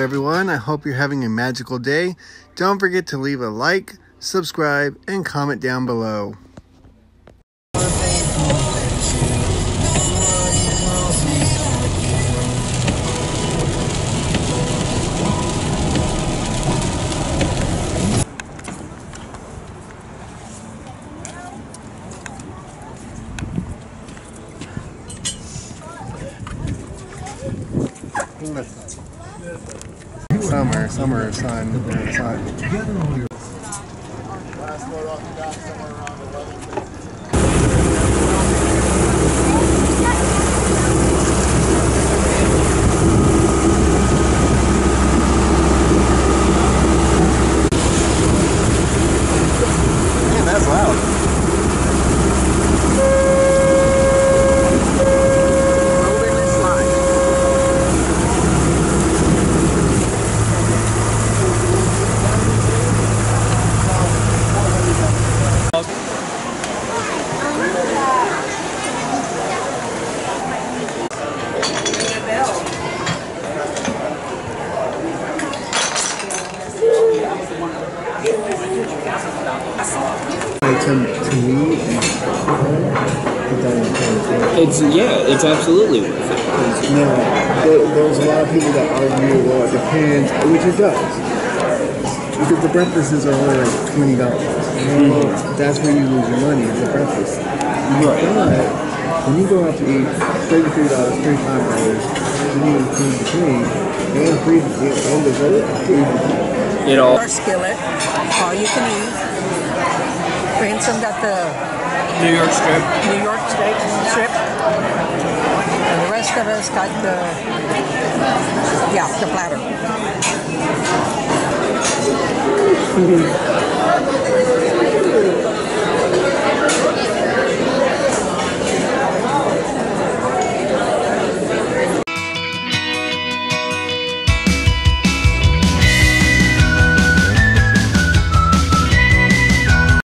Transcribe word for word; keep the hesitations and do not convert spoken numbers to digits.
everyone. I hope you're having a magical day. Don't forget to leave a like, subscribe, and comment down below. Summer, summer, sun, sun. Last load off the dock somewhere around eleven. Man, that's loud. To, to me, it's yeah, it's absolutely worth it. Now, there, there's a lot of people that argue, well, it depends, which it does, because the breakfasts are only like twenty dollars. Mm-hmm. That's where you lose your money, is the breakfast. Right. But when you go out to eat thirty-three dollars, thirty-five dollars, you need to clean the clean, and free and dessert. It all. Our skillet, all you can eat. Ransom got the New York strip. New York steak strip. And the rest of us got the, yeah, the platter. Mm-hmm.